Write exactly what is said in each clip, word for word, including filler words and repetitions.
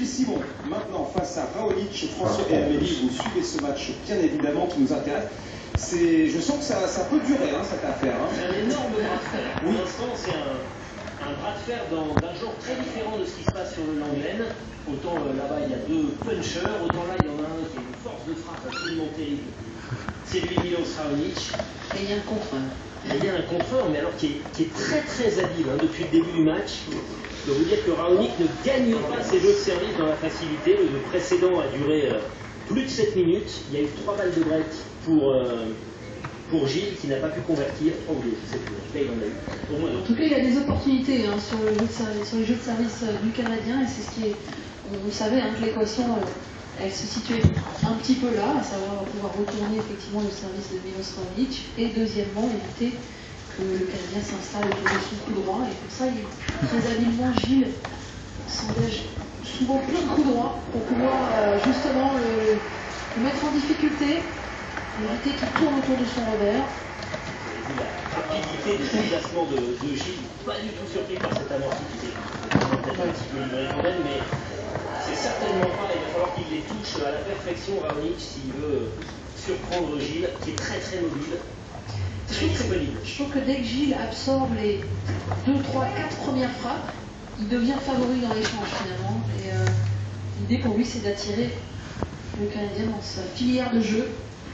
Gilles Simon, maintenant face à Raonic. François et Amélie, vous suivez ce match bien évidemment qui nous intéresse. Je sens que ça, ça peut durer hein, cette affaire. Hein. C'est un énorme bras de fer. Pour l'instant, c'est un, un bras de fer d'un genre très différent de ce qui se passe sur le Langlaine. Autant euh, là-bas il y a deux punchers, autant là il y en a un qui a une force de frappe absolument terrible. C'est lui, Milos Raonic. Et il y a un contre-un. Et il y a un contre-un, mais alors qui est, qui est très très habile hein, depuis le début du match. Je dois vous dire que Raonic ne gagne pas ses jeux de service dans la facilité. Le précédent a duré euh, plus de sept minutes. Il y a eu trois balles de break pour, euh, pour Gilles qui n'a pas pu convertir. Oh oui, c'est plus. Là, il en a eu. Au moins, en tout cas, il y a des opportunités hein, sur, le jeu de service, sur les jeux de service euh, du Canadien. Et c'est ce qui est. On savait hein, que l'équation, euh, elle se situait un petit peu là, à savoir pouvoir retourner effectivement le service de Milos Raonic. Et deuxièmement, éviter que le Canadien s'installe autour de son coup droit. Et pour ça, il, très habilement, Gilles s'engage souvent plein de coups droits pour pouvoir euh, justement le, le mettre en difficulté, éviter qu'il tourne autour de son revers. La rapidité du déplacement de, de Gilles, pas du tout surpris par cette amorti qui était peut-être un petit peu livré quand même, mais c'est certainement pas, il va falloir qu'il les touche à la perfection Raonic s'il veut surprendre Gilles, qui est très très mobile. Je trouve, que, je trouve que dès que Gilles absorbe les deux, trois, quatre premières frappes, il devient favori dans l'échange finalement. Et euh, l'idée pour lui, c'est d'attirer le Canadien dans sa filière de jeu.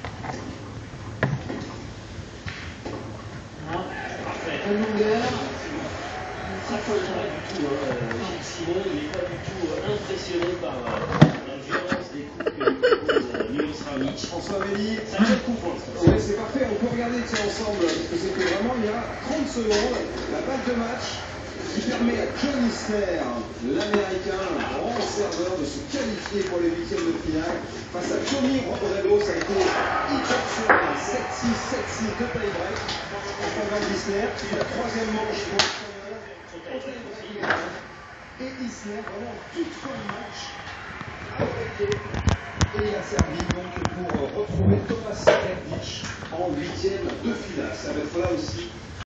Voilà. De longueur. Ça ne pas du tout. Hein. Gilles Simon, il n'est pas du tout euh, impressionné par euh, la violence des coups que propose euh, Milos Raonic. François Amélie, ça fait le coup pour l'instant. Oui, c'est parfait. On peut regarder tiens, ensemble parce que c'était vraiment il y a trente secondes la balle de match qui permet à John Isner, l'Américain, un grand serveur, de se qualifier pour les huitièmes de finale face à Johnny Rodrego. Ça a été hyper serré, sept six, sept six de tie-break en faveur d'Isner. Puis la troisième manche pour l'Espagnol. Et Isner, vraiment toute fin de match, a breaké. Et il a servi donc pour retrouver Thomas Sakic en huitième de finale. Ça va être là aussi